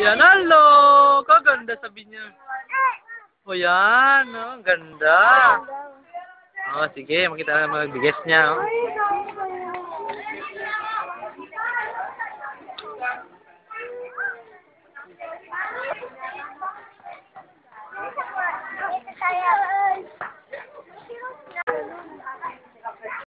Yan, halo! Kaganda sabi niya. O yan, oh, ganda. Oh, sige, makita na mga bigas niya. Oh.